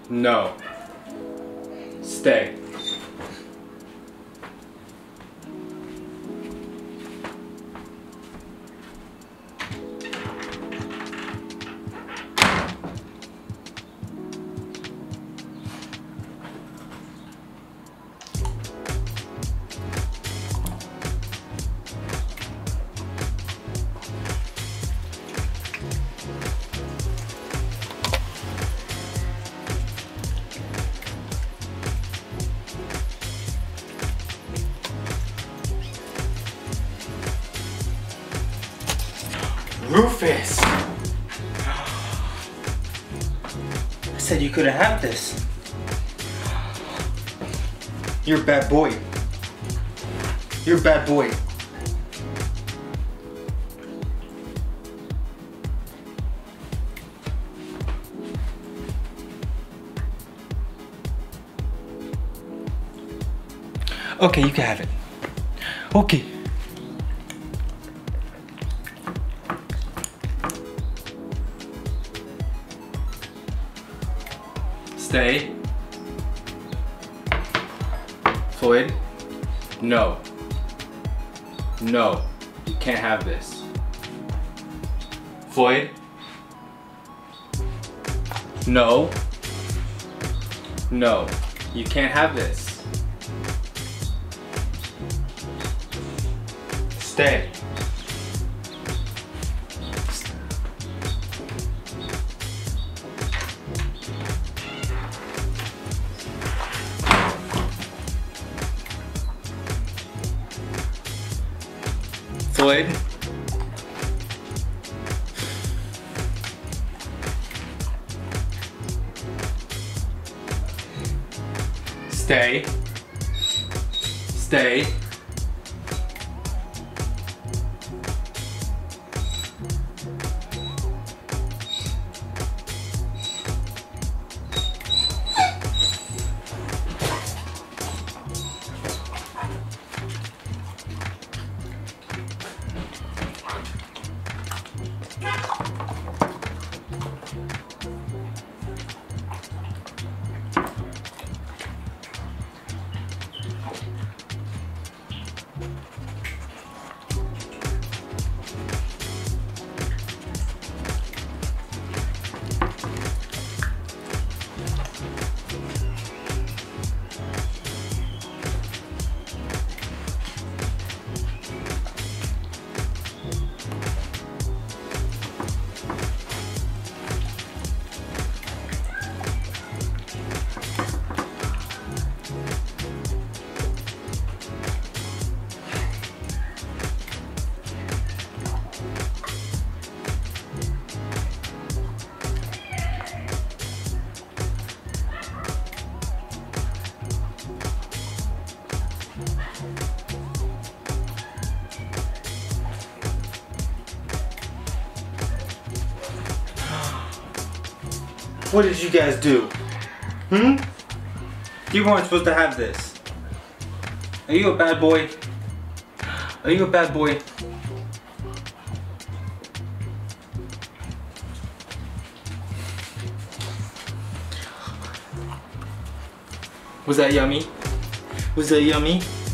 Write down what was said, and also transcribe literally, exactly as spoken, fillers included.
No. Stay. Rufus! I said you couldn't have this. You're a bad boy. You're a bad boy. Okay, you can have it. Okay. Stay. Floyd. No. No. You can't have this. Floyd. No. No. You can't have this. Stay. Floyd. Stay. Stay. What did you guys do? Hmm? You weren't supposed to have this. Are you a bad boy? Are you a bad boy? Was that yummy? Was that yummy?